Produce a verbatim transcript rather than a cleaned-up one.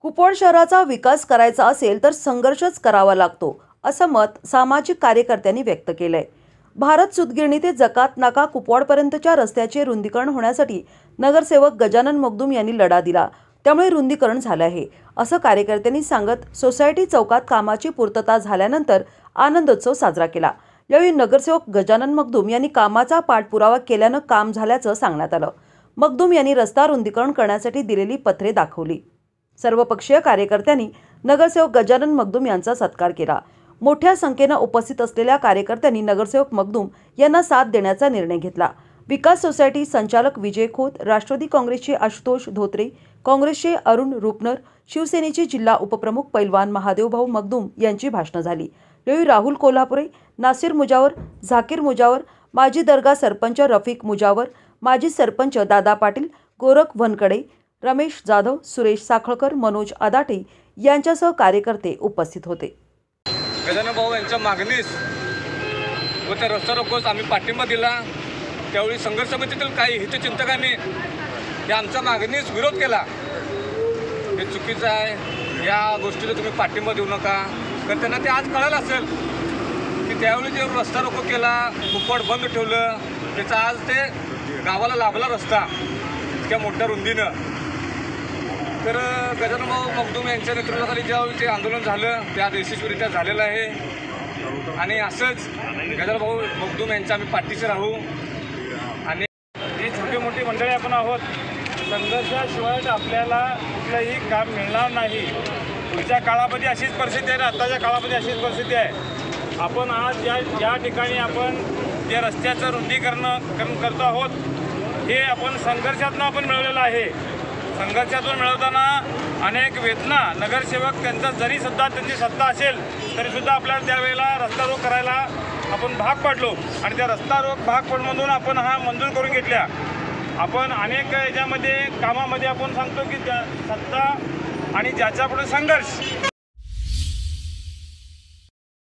कुपवाड शहराचा विकास करायचा असेल तर संघर्षच करावा लागतो, असं मत सामाजिक कार्यकर्त्यांनी व्यक्त केलंय। भारत सूतगिरणी ते जकात नाका कुपवाडपर्यंतच्या रस्त्याचे रुंदीकरण होण्यासाठी नगरसेवक गजानन मगदूम यांनी लढा दिला, त्यामुळे रुंदीकरण झाले आहे, असं कार्यकर्त्यांनी सांगत सोसायटी चौकात कामाची पूर्तता झाल्यानंतर आनंदोत्सव साजरा केला। यावेळी नगरसेवक गजानन मगदूम यांनी कामाचा पाठपुरावा केल्यानं काम झाल्याचं सांगण्यात आलं। मगदूम यांनी रस्ता रुंदीकरण करण्यासाठी दिलेली पत्रे दाखवली। सर्वपक्षीय कार्यकर्त्यांनी नगरसेवक गजानन मगदूम यांचा सत्कार केला। मोठ्या संख्येने उपस्थित असलेल्या कार्यकर्त्यांनी नगरसेवक मगदूम यांना साथ देण्याचा निर्णय घेतला। विकास सोसायटी संचालक विजय खोत, राष्ट्रवादी काँग्रेसचे आशुतोष धोत्रे, काँग्रेसचे अरुण रुपनर, शिवसेनेचे जिल्हा उपप्रमुख पैलवान महादेव भाऊ मगदूम यांची भाषणे झाली। यावेळी राहुल कोल्हापुरे, नासिर मुजावर, झाकीर मुजावर, माजी दर्गा सरपंच रफिक मुजावर, माजी सरपंच दादा पाटील, गोरख वनकडे, रमेश जाधव, सुरेश साखळकर, मनोज आदाटे यांच्यासह कार्यकर्ते उपस्थित होते। गजानन भाऊ यांच्या मागणीस व त्या रस्ता रोकोस आम्ही पाठिंबा दिला। त्यावेळी संघर्ष समितीतील काही हितचिंतकांनी या आमच्या मागणीस विरोध केला। हे चुकीचं आहे, या गोष्टीला तुम्ही पाठिंबा देऊ नका। तर त्यांना ते आज कळलं असेल की त्यावेळी जे रस्ता रोको केला, कुपवाड बंद ठेवलं, त्याचा आज ते गावाला लाभला रस्ता इतक्या मोठ्या रुंदीनं। तर गजानन भाऊ मगदूम यांच्या नेतृत्वाखाली ज्यावेळी ते आंदोलन झालं ते आज यशस्वीरित्या झालेलं आहे आणि असंच गजानन भाऊ मगदूम यांच्या आम्ही पाठीशी राहू। आणि ही छोटी मोठी मंडळी आपण आहोत, संघर्षाशिवाय आपल्याला कुठलंही काम मिळणार नाही। पुढच्या काळामध्ये अशीच परिस्थिती आहे, आताच्या काळामध्ये अशीच परिस्थिती आहे। आपण आज या या ठिकाणी आपण जे रस्त्याचं रुंदीकरण करतो आहोत, हे आपण संघर्षातून आपण मिळवलेलं आहे। संघर्षातून मिळवताना अनेक वेदना नगरसेवक त्यांचा जरी सुद्धा त्यांची सत्ता असेल तरीसुद्धा आपल्याला त्यावेळेला रस्ता रोक करायला आपण भाग पडलो आणि त्या रस्ता रोक भाग पडमधून आपण हा मंजूर करून घेतल्या। आपण अनेक याच्यामध्ये कामामध्ये आपण सांगतो की त्या सत्ता आणि ज्याच्यापुढे संघर्ष